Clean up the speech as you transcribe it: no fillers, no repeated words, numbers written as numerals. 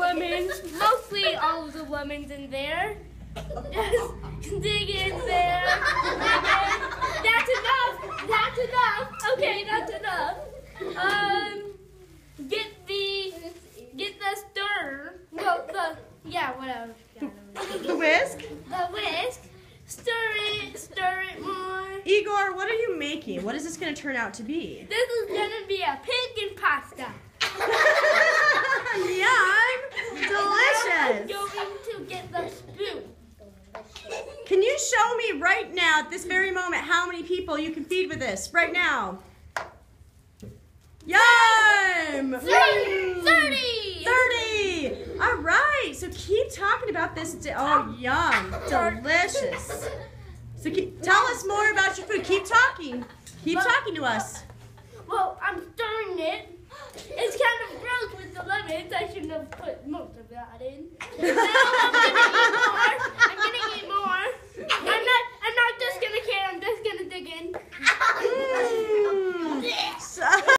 lemons, mostly all of the lemons in there. Just dig in there. That's enough. That's enough. Okay, that's enough. Get the stirrer. No, whatever. The whisk? The whisk. Stir it more. Igor, what are you making? What is this going to turn out to be? This is going to be a pig and pasta. Yum! I'm Delicious! going to get the spoon. Can you show me right now, at this very moment, how many people you can feed with this? Right now. Yum! 30! 30! All right, so keep talking about this. Oh, yum. Delicious. So tell us more about your food. Keep talking. Keep talking to us. Well, I'm stirring it. It's kind of gross with the lemons. I shouldn't have put most of that in. Now I'm going to